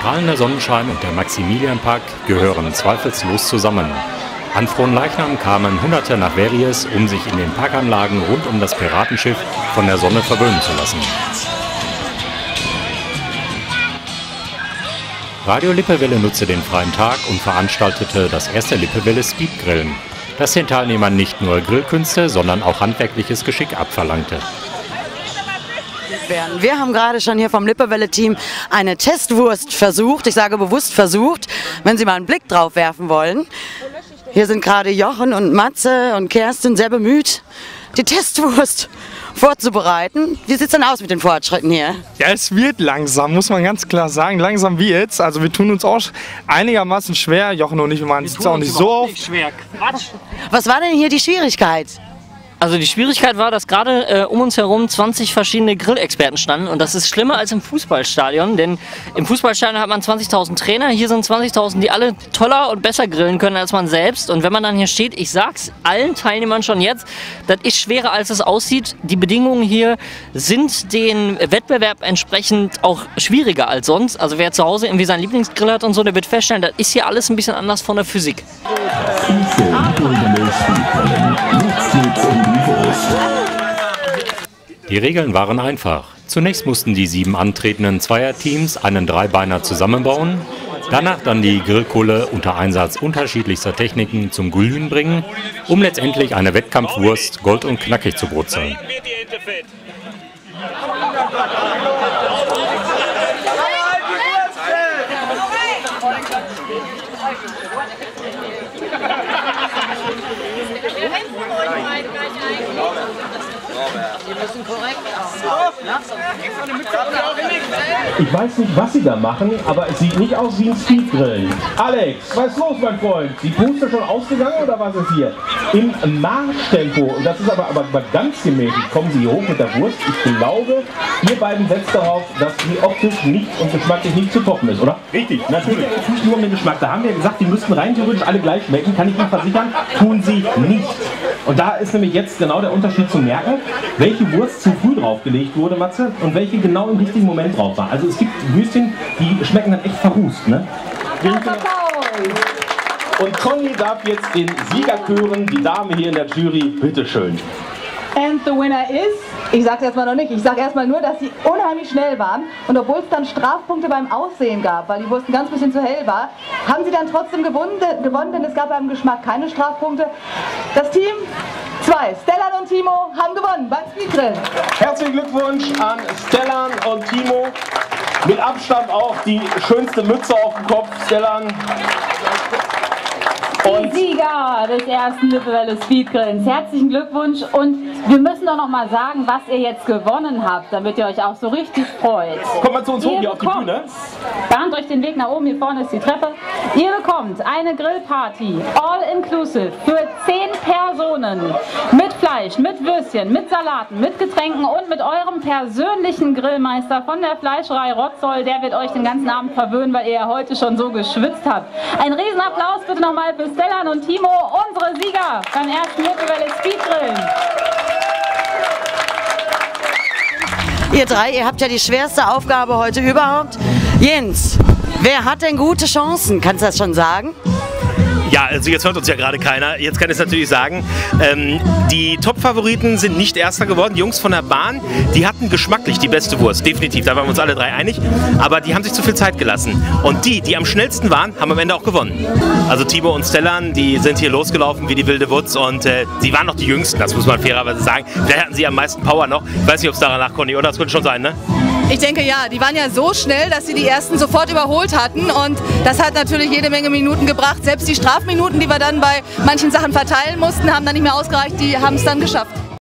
strahlender Sonnenschein und der Maximilianpark gehören zweifellos zusammen. An Fronleichnam kamen Hunderte nach Verrières, um sich in den Parkanlagen rund um das Piratenschiff von der Sonne verwöhnen zu lassen. Radio Lippewelle nutzte den freien Tag und veranstaltete das erste Lippewelle Speedgrillen, das den Teilnehmern nicht nur Grillkünste, sondern auch handwerkliches Geschick abverlangte. Wir haben gerade schon hier vom Lippewelle-Team eine Testwurst versucht. Ich sage bewusst versucht, wenn Sie mal einen Blick drauf werfen wollen. Hier sind gerade Jochen und Matze und Kerstin sehr bemüht, die Testwurst vorzubereiten. Wie sieht es denn aus mit den Fortschritten hier? Ja, es wird langsam, muss man ganz klar sagen. Langsam wird's. Also wir tun uns auch einigermaßen schwer. Jochen und ich, wir machen es auch nicht so oft. Was war denn hier die Schwierigkeit? Also die Schwierigkeit war, dass gerade um uns herum 20 verschiedene Grillexperten standen und das ist schlimmer als im Fußballstadion, denn im Fußballstadion hat man 20.000 Trainer, hier sind 20.000, die alle toller und besser grillen können als man selbst und wenn man dann hier steht, ich sag's allen Teilnehmern schon jetzt, das ist schwerer als es aussieht, die Bedingungen hier sind den Wettbewerb entsprechend auch schwieriger als sonst, also wer zu Hause irgendwie seinen Lieblingsgrill hat und so, der wird feststellen, das ist hier alles ein bisschen anders von der Physik. Die Regeln waren einfach. Zunächst mussten die 7 antretenden Zweierteams einen Dreibeiner zusammenbauen, danach dann die Grillkohle unter Einsatz unterschiedlichster Techniken zum Glühen bringen, um letztendlich eine Wettkampfwurst gold- und knackig zu brutzeln. Ich weiß nicht, was sie da machen, aber es sieht nicht aus wie ein Speedgrillen. Alex, was ist los, mein Freund? Die Puste schon ausgegangen oder was ist hier? Im Marschtempo, und das ist aber ganz gemäßigt, kommen sie hoch mit der Wurst. Ich glaube, ihr beiden setzt darauf, dass sie optisch nicht und geschmacklich nicht zu toppen ist, oder? Richtig, natürlich. Es geht nicht nur um den Geschmack. Da haben wir gesagt, die müssten rein theoretisch alle gleich schmecken. Kann ich Ihnen versichern, tun sie nicht. Und da ist nämlich jetzt genau der Unterschied zu merken, welche Wurst zu früh draufgelegt wurde, Matze, und welche genau im richtigen Moment drauf war. Also es gibt Würstchen, die schmecken dann echt verrußt, ne? Und Conny darf jetzt den Sieger küren, die Dame hier in der Jury, bitteschön. And the winner is, ich sag's erstmal noch nicht, ich sag erstmal nur, dass sie unheimlich schnell waren und obwohl es dann Strafpunkte beim Aussehen gab, weil die Wurst ein ganz bisschen zu hell war, haben sie dann trotzdem gewonnen, denn es gab beim Geschmack keine Strafpunkte. Das Team 2, Stellan und Timo, haben gewonnen beim Speedgrillen. Herzlichen Glückwunsch an Stellan und Timo. Mit Abstand auch die schönste Mütze auf dem Kopf, Stellan. Die Sieger des ersten Lippewelle Speedgrillens. Herzlichen Glückwunsch und wir müssen doch noch mal sagen, was ihr jetzt gewonnen habt, damit ihr euch auch so richtig freut. Kommt mal zu uns hoch hier auf die Bühne. Bahnt euch den Weg nach oben, hier vorne ist die Treppe. Ihr bekommt eine Grillparty, all inclusive, für 10 Personen. Mit Fleisch, mit Würstchen, mit Salaten, mit Getränken und mit eurem persönlichen Grillmeister von der Fleischerei Rotzoll. Der wird euch den ganzen Abend verwöhnen, weil ihr ja heute schon so geschwitzt habt. Ein Riesenapplaus bitte nochmal für Stellan und Timo, unsere Sieger beim ersten Lippewelle Speedgrillen. Ihr drei, ihr habt ja die schwerste Aufgabe heute überhaupt. Jens, wer hat denn gute Chancen? Kannst du das schon sagen? Ja, also jetzt hört uns ja gerade keiner. Jetzt kann ich es natürlich sagen. Die Top-Favoriten sind nicht Erster geworden. Die Jungs von der Bahn, die hatten geschmacklich die beste Wurst, definitiv. Da waren wir uns alle 3 einig. Aber die haben sich zu viel Zeit gelassen. Und die am schnellsten waren, haben am Ende auch gewonnen. Also Timo und Stellan, die sind hier losgelaufen wie die wilde Wutz. Und sie waren noch die Jüngsten, das muss man fairerweise sagen. Vielleicht hatten sie am meisten Power noch. Ich weiß nicht, ob es daran lag, Conny, oder? Das könnte schon sein, ne? Ich denke ja, die waren ja so schnell, dass sie die ersten sofort überholt hatten und das hat natürlich jede Menge Minuten gebracht. Selbst die Strafminuten, die wir dann bei manchen Sachen verteilen mussten, haben dann nicht mehr ausgereicht, die haben es dann geschafft.